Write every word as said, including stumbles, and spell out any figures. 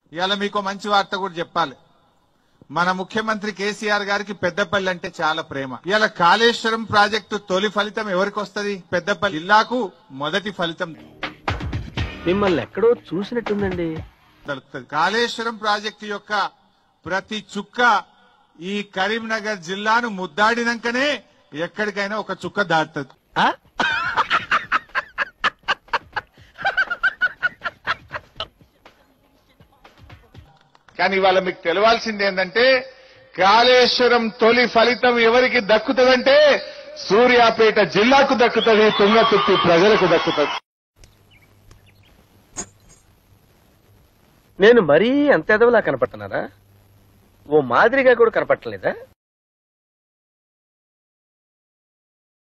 ఇవాళ మీకు మంచి వార్త కూడా చెప్పాలి. మన ముఖ్యమంత్రి కేసీఆర్ గారికి పెద్దపల్లి అంటే చాలా ప్రేమ. ఇవాళ కాళేశ్వరం ప్రాజెక్టు తొలి ఫలితం ఎవరికి వస్తుంది? పెద్దపల్లి జిల్లాకు మొదటి ఫలితం మిమ్మల్ని ఎక్కడో చూసినట్టుందండి. దొరుకుతుంది. కాళేశ్వరం ప్రాజెక్టు యొక్క ప్రతి చుక్క ఈ కరీంనగర్ జిల్లాను ముద్దాడినాకనే ఎక్కడికైనా ఒక చుక్క దాటుతుంది. కానీ ఇవాళ మీకు తెలవాల్సింది ఏంటంటే కాళేశ్వరం తొలి ఫలితం ఎవరికి దక్కుతుందంటే సూర్యాపేట జిల్లాకు దక్కుతుంది, తుంగతుర్తి ప్రజలకు దక్కుతుంది. నేను మరీ అంత ఎదవలా కనపడుతున్నారా? ఓ మాదిరిగా కూడా కనపడలేదా?